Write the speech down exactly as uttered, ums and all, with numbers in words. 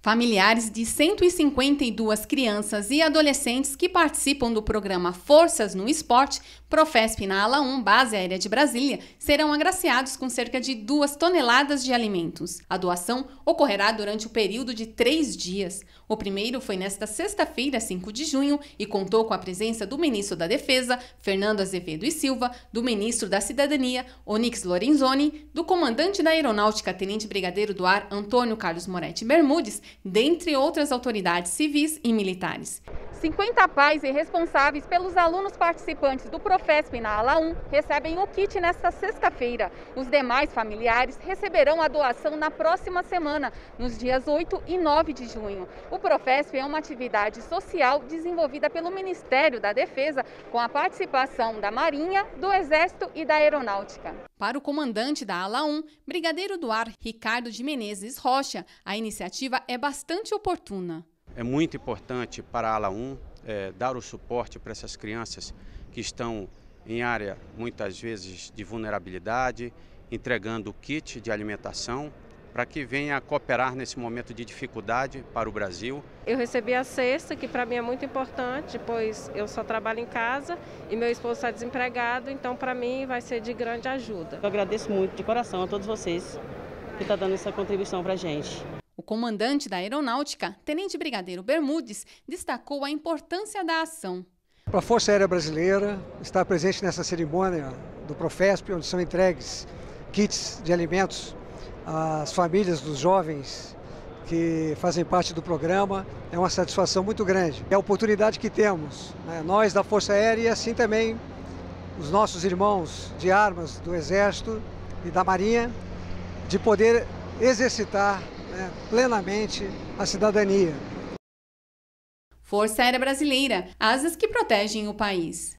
Familiares de cento e cinquenta e duas crianças e adolescentes que participam do programa Forças no Esporte, Profesp na Ala um, Base Aérea de Brasília, serão agraciados com cerca de duas toneladas de alimentos. A doação ocorrerá durante o período de três dias. O primeiro foi nesta sexta-feira, cinco de junho, e contou com a presença do ministro da Defesa, Fernando Azevedo e Silva, do ministro da Cidadania, Onyx Lorenzoni, do comandante da Aeronáutica, Tenente Brigadeiro do Ar, Antônio Carlos Moretti Bermudes, dentre outras autoridades civis e militares. cinquenta pais e responsáveis pelos alunos participantes do Profesp na Ala um recebem o kit nesta sexta-feira. Os demais familiares receberão a doação na próxima semana, nos dias oito e nove de junho. O Profesp é uma atividade social desenvolvida pelo Ministério da Defesa, com a participação da Marinha, do Exército e da Aeronáutica. Para o comandante da Ala um, Brigadeiro do Ar Ricardo de Menezes Rocha, a iniciativa é bastante oportuna. É muito importante para a Ala um é, dar o suporte para essas crianças que estão em área, muitas vezes, de vulnerabilidade, entregando o kit de alimentação para que venha a cooperar nesse momento de dificuldade para o Brasil. Eu recebi a cesta, que para mim é muito importante, pois eu só trabalho em casa e meu esposo está desempregado, então para mim vai ser de grande ajuda. Eu agradeço muito de coração a todos vocês que estão dando essa contribuição para a gente. O comandante da Aeronáutica, Tenente Brigadeiro Bermudes, destacou a importância da ação. A Força Aérea Brasileira está presente nessa cerimônia do Profesp, onde são entregues kits de alimentos às famílias dos jovens que fazem parte do programa. É uma satisfação muito grande. É a oportunidade que temos, né, nós da Força Aérea e assim também os nossos irmãos de armas do Exército e da Marinha, de poder exercitar né, plenamente a cidadania. Força Aérea Brasileira, asas que protegem o país.